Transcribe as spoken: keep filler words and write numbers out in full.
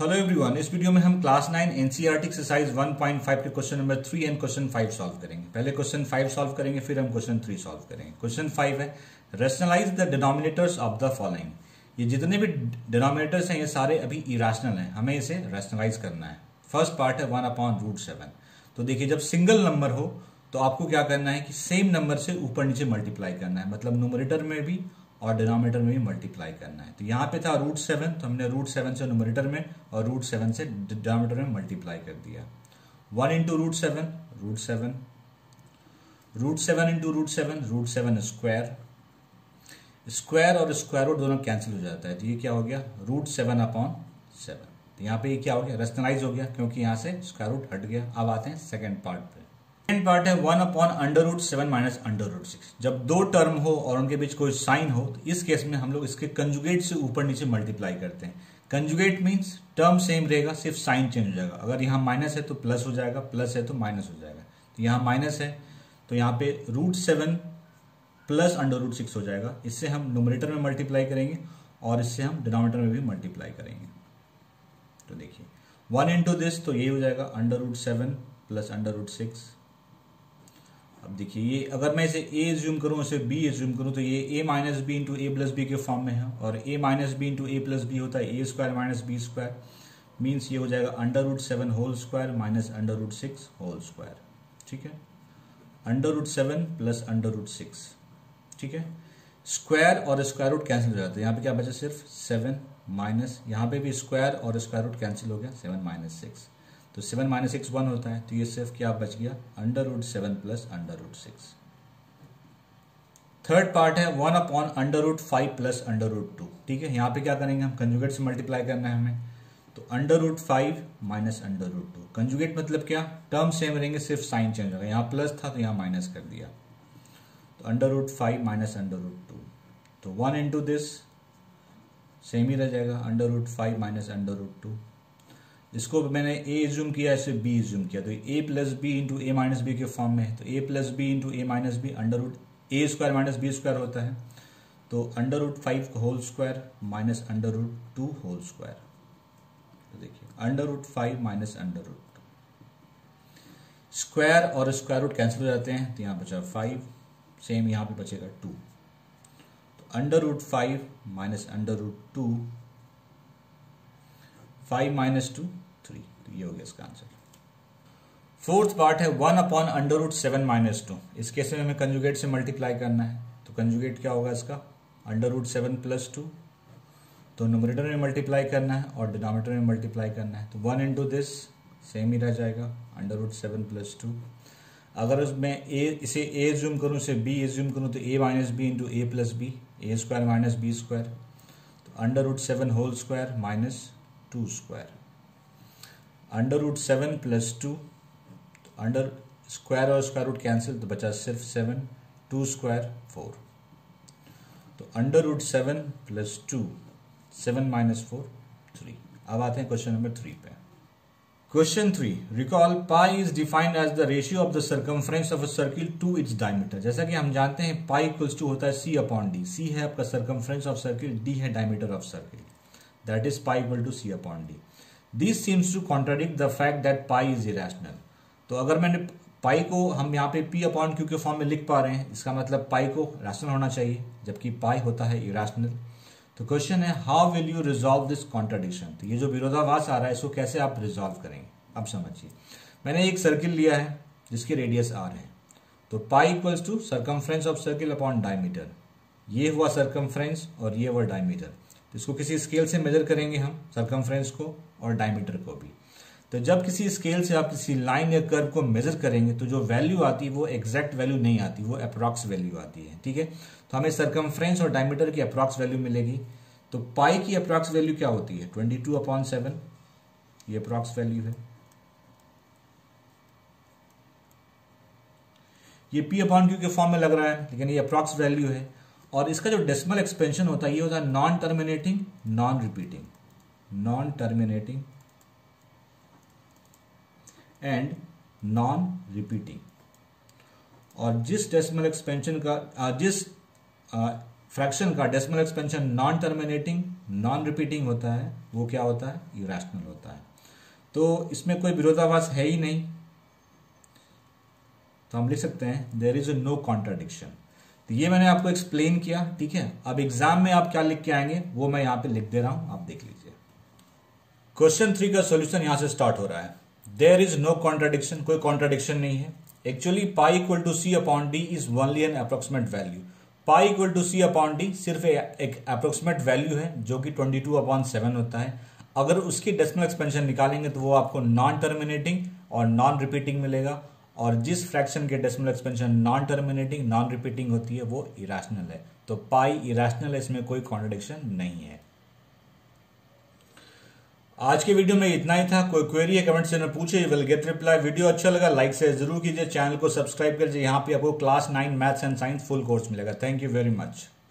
Hello everyone, इस video में हम class nine NCERT exercise one point five के question number three and question five solve करेंगे। पहले क्वेश्चन फाइव सॉल्व करेंगे, फिर हम क्वेश्चन थ्री सॉल्व करेंगे। क्वेश्चन फाइव है, rationalise the denominators of the following. ये जितने भी डिनोमिनेटर्स हैं ये सारे अभी इरेशनल हैं, हमें इसे रैशनलाइज करना है। फर्स्ट पार्ट है वन अपॉन रूट सेवन। तो देखिए, जब सिंगल नंबर हो तो आपको क्या करना है कि सेम नंबर से ऊपर नीचे मल्टीप्लाई करना है, मतलब न्यूमरेटर में भी और डिनोमिनेटर में भी मल्टीप्लाई करना है। तो यहाँ पे था रूट सेवन, तो हमने रूट सेवन से न्यूमरेटर में और रूट सेवन से डिनोमिनेटर में मल्टीप्लाई कर दिया। One into root seven, root seven, root seven into root seven, root seven square. Square और स्क्वायर रूट दोनों कैंसिल हो जाता है, तो ये क्या हो गया, रूट सेवन अपॉन सेवन। तो यहाँ पे ये क्या हो गया, रैशनलाइज हो गया, क्योंकि यहाँ से स्क्वायर रूट हट गया। अब आते हैं सेकेंड पार्ट पे। सेकेंड पार्ट है one upon under root seven minus under root six. जब दो टर्म हो और उनके बीच कोई साइन हो तो इस केस में हम लोग इसके कंजुगेट से ऊपर नीचे मल्टीप्लाई करते हैं। कंजुगेट मीन्स टर्म सेम रहेगा, सिर्फ साइन चेंज हो जाएगा। अगर यहाँ माइनस है तो प्लस हो जाएगा, प्लस है तो माइनस हो जाएगा। तो यहाँ माइनस है तो यहाँ पे root seven plus under root six हो जाएगा। इससे हम न्यूमरेटर में मल्टीप्लाई करेंगे और इससे हम डिनोमिनेटर में भी मल्टीप्लाई करेंगे। तो देखिए, वन इंटू दिस, तो ये हो जाएगा under root seven plus under root six. अब देखिए, ये अगर मैं इसे a एज्यूम करूं, इसे b एज्यूम करूं, तो ये a minus B into A plus B के फॉर्म में है, और a minus B into A plus B होता है A square minus B square. Means ये हो जाएगा under root seven whole square minus under root six whole square. ठीक है, under root seven plus under root six. ठीक है, square और स्क्वायर रूट कैंसिल हो जाते हैं। यहाँ पे क्या बचा, सिर्फ सेवन माइनस, यहाँ पे भी स्क्वायर और स्क्वायर रूट कैंसिल हो गया, सेवन माइनस सिक्स। तो सेवन माइनस सिक्स वन होता है, तो ये सिर्फ क्या बच गया, under root seven plus under root six. Third part है one upon under root five plus under root two. ठीक है, यहाँ पे क्या करेंगे हम, कंजुगेट से मल्टीप्लाई करना है हमें। तो under root five minus under root two. Conjugate मतलब क्या, टर्म सेम रहेंगे, सिर्फ साइन चेंज होगा। यहाँ प्लस था तो यहाँ माइनस कर दिया। तो under root five minus under root two, तो वन इंटू दिस सेम ही रह जाएगा, under root five minus under root two. इसको मैंने a एज्यूम किया, इसे b एज्यूम किया, तो a plus B into A minus B के फॉर्म में है। तो a plus B into A minus B under root A square minus B square होता है। तो under root five whole square minus under root two whole square. तो देखिए, under root five minus under root two, square और square root cancel हो जाते हैं, तो यहाँ बचा फाइव, सेम यहाँ पे बचेगा टू। तो under root five minus under root two, five minus two three. तो ये हो गया इसका आंसर। फोर्थ पार्ट है one upon under root seven minus two. इस केस में हमें कंजुगेट से मल्टीप्लाई करना है। तो कंजुगेट क्या होगा इसका, under root seven plus two. तो न्यूमरेटर में मल्टीप्लाई करना है और डिनोमिनेटर में मल्टीप्लाई करना है। तो वन इंटू दिस सेम ही रह जाएगा, under root seven plus two. अगर मैं ए इसे ए एज्यूम करूँ, इसे बी एज्यूम करूँ, तो A minus B into A plus B, A square minus B square. तो under root seven whole square minus two square, under root seven plus two, under square और square root cancel, तो बचा सिर्फ seven, two square four. तो under root seven plus two, seven minus four three. अब आते हैं question number three पे। Question three, recall pi is defined as the ratio of the circumference of a circle to its diameter. जैसा कि हम जानते हैं पाई इक्वल्स टू होता है सी अपॉन डी। सी है आपका सर्कमफ्रेंस ऑफ सर्किल, डी है diameter of circle, that is pi equal to c upon d. This seems to contradict the fact that pi is irrational. तो अगर मैंने पाई को हम यहाँ पे p अपॉन क्यू के फॉर्म में लिख पा रहे हैं, इसका मतलब पाई को रैशनल होना चाहिए, जबकि पाई होता है इरेशनल। तो क्वेश्चन है, how will you resolve this contradiction. तो ये जो विरोधाभास आ रहा है, इसको कैसे आप रिजॉल्व करेंगे। अब समझिए, मैंने एक सर्किल लिया है जिसकी रेडियस r है। तो pi equals to circumference of circle upon diameter. ये हुआ सर्कमफ्रेंस और ये हुआ डायमीटर। इसको किसी स्केल से मेजर करेंगे हम, सर्कमफ्रेंस को और डायमीटर को भी। तो जब किसी स्केल से आप किसी लाइन या कर्व को मेजर करेंगे तो जो वैल्यू आती है वो एग्जैक्ट वैल्यू नहीं आती, वो अप्रॉक्स वैल्यू आती है। ठीक है, तो हमें सर्कमफ्रेंस और डायमीटर की अप्रॉक्स वैल्यू मिलेगी। तो पाई की अप्रॉक्स वैल्यू क्या होती है, ट्वेंटी टू अपॉन सेवन, ये अप्रॉक्स वैल्यू है। ये पी अपॉन क्यू के फॉर्म में लग रहा है, लेकिन ये अप्रॉक्स वैल्यू है। और इसका जो डेसिमल एक्सपेंशन होता है, ये होता है non terminating non repeating, non terminating and non repeating. और जिस डेसिमल एक्सपेंशन का, जिस फ्रैक्शन का decimal expansion non terminating non repeating होता है, वो क्या होता है, इरेशनल होता है। तो इसमें कोई विरोधाभास है ही नहीं, तो हम लिख सकते हैं देयर इज नो कॉन्ट्राडिक्शन। तो ये मैंने आपको एक्सप्लेन किया, ठीक है। अब एग्जाम में आप क्या लिख के आएंगे वो मैं यहां पे लिख दे रहा हूं, आप देख लीजिए। क्वेश्चन थ्री का सॉल्यूशन यहां से स्टार्ट हो रहा है। देयर इज नो कॉन्ट्राडिक्शन, कोई कॉन्ट्राडिक्शन नहीं है। Actually pi equal to C upon D is only an approximate value. Pi equal to C upon D सिर्फ एक अप्रोक्सीमेट वैल्यू है जो कि ट्वेंटी टू अपॉन सेवन होता है। अगर उसकी डेसिमल एक्सपेंशन निकालेंगे तो वो आपको नॉन टर्मिनेटिंग और नॉन रिपीटिंग मिलेगा, और जिस फ्रैक्शन के decimal expansion non terminating non repeating होती है वो इरेशनल है। तो पाई इरेशनल है, इसमें कोई कॉन्ट्रडिक्शन नहीं है। आज के वीडियो में इतना ही था। कोई क्वेरी है कमेंट सेक्शन में पूछे, विल गेट रिप्लाई। वीडियो अच्छा लगा लाइक से जरूर कीजिए, चैनल को सब्सक्राइब कीजिए। यहाँ पे आपको class nine maths and science full course मिलेगा। Thank you very much.